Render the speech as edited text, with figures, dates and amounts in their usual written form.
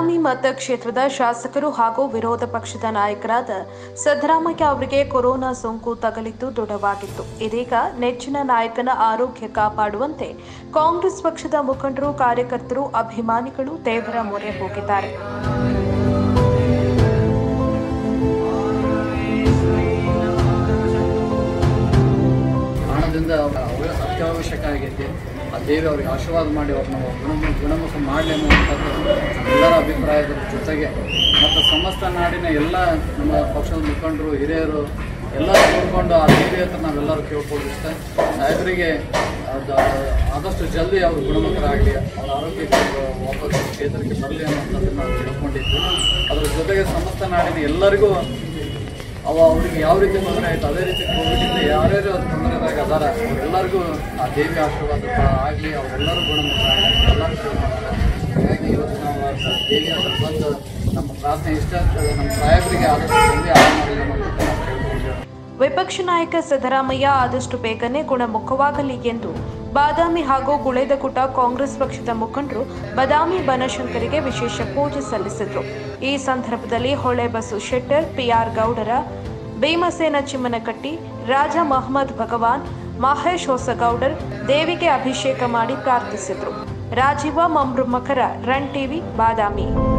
ಬಾದಾಮಿ ಮತಕ್ಷೇತ್ರದ ಶಾಸಕರು ಹಾಗೂ ವಿರೋಧ ಪಕ್ಷದ ನಾಯಕರಾದ ಸಿದ್ದರಾಮಯ್ಯ ಅವರಿಗೆ ಕೊರೋನಾ ಸೋಂಕು ತಗುಲಿದ್ದು ದೃಢವಾಗಿತ್ತು. ಇದೀಗ ನೆಚ್ಚಿನ ನಾಯಕನ ಆರೋಗ್ಯ ಕಾಪಾಡುವಂತೆ ಕಾಂಗ್ರೆಸ್ ಪಕ್ಷದ ಮುಖಂಡರು, ಕಾರ್ಯಕರ್ತರು, ಅಭಿಮಾನಿಗಳು ದೇವರ ಮೊರೆ ಹೋಗಿದ್ದಾರೆ. ಅತ್ಯವಶ್ಯಕ ಆಗೈತಿ. ಆ ದೇವಿ ಅವ್ರಿಗೆ ಆಶೀರ್ವಾದ ಮಾಡಿ ಅವ್ರನ್ನ ಗುಣಮುಖ ಮಾಡಲಿ ಅನ್ನುವಂಥದ್ದು ಎಲ್ಲರ ಅಭಿಪ್ರಾಯದ ಜೊತೆಗೆ ಮತ್ತು ಸಮಸ್ತ ನಾಡಿನ ಎಲ್ಲ ನಮ್ಮ ಪಕ್ಷದ ಮುಖಂಡರು, ಹಿರಿಯರು ಎಲ್ಲರೂ ನೋಡಿಕೊಂಡು ಆ ದೇವಿ ಹತ್ರ ನಾವೆಲ್ಲರೂ ಕೇಳ್ಕೊಳ್ಳಿಸ್ತಾ ಸಾಹೇಬರಿಗೆ ಆದಷ್ಟು ಜಲ್ದಿ ಅವರು ಗುಣಮುಖರಾಗಲಿ, ಅವರ ಆರೋಗ್ಯಕ್ಕೆ ವಾಪಸ್ ಕ್ಷೇತ್ರಕ್ಕೆ ಬರಲಿ ಅನ್ನೋಂಥದ್ದು ನಾವು ತಿಳ್ಕೊಂಡಿದ್ವಿ. ಅದರ ಜೊತೆಗೆ ಸಮಸ್ತ ನಾಡಿನ ಎಲ್ಲರಿಗೂ ಅವರಿಗೆ ಯಾವ ರೀತಿ ತೊಂದರೆ ಆಯಿತು ಅದೇ ರೀತಿ ಕೋವಿಡಿಂದ ಯಾರ್ಯಾರು ತೊಂದರೆದಾಗ ಅದಾರ ಅವರೆಲ್ಲರಿಗೂ ಆ ದೇವಿ ಆಶೀರ್ವಾದ ಆಗಲಿ, ಅವರೆಲ್ಲರೂ ಗುಣಮುಖ ಆಗಲಿ ಎಲ್ಲರೂ ಮಾಡ್ತಾರೆ. ಹಾಗಾಗಿ ಇವತ್ತು ನಾವು ದೇವಿ ಹತ್ರ ಬಂದು ನಮ್ಮ ಪ್ರಾರ್ಥನೆ ಇಷ್ಟ ಆಗ್ತದೆ, ನಮ್ಮ ಸಾಹೇಬರಿಗೆ ಆದಷ್ಟು ಜಲ್ದಿ ಆಗಲಿ ಅಂತ ನಾವು ಕೇಳ್ಕೊಂಡಿದ್ದೇವೆ. ವಿಪಕ್ಷ ನಾಯಕ ಸಿದ್ದರಾಮಯ್ಯ ಆದಷ್ಟು ಬೇಗನೆ ಗುಣಮುಖವಾಗಲಿ ಎಂದು ಬಾದಾಮಿ ಹಾಗೂ ಗುಳೇದಗುಡ್ಡ ಕಾಂಗ್ರೆಸ್ ಪಕ್ಷದ ಮುಖಂಡರು ಬಾದಾಮಿ ಬನಶಂಕರಿಗೆ ವಿಶೇಷ ಪೂಜೆ ಸಲ್ಲಿಸಿದರು. ಈ ಸಂದರ್ಭದಲ್ಲಿ ಹೊಳೆಬಸು ಶೆಟ್ಟರ್, ಪಿಆರ್ ಗೌಡರ, ಭೀಮಸೇನ ಚಿಮ್ಮನಕಟ್ಟಿ, ರಾಜ ಮಹಮ್ಮದ್ ಭಗವಾನ್, ಮಹೇಶ್ ಹೊಸಗೌಡರ್ ದೇವಿಗೆ ಅಭಿಷೇಕ ಮಾಡಿ ಪ್ರಾರ್ಥಿಸಿದರು. ರಾಜೀವ ಮಮ್ರುಮಕರ, ರನ್ ಟಿವಿ, ಬಾದಾಮಿ.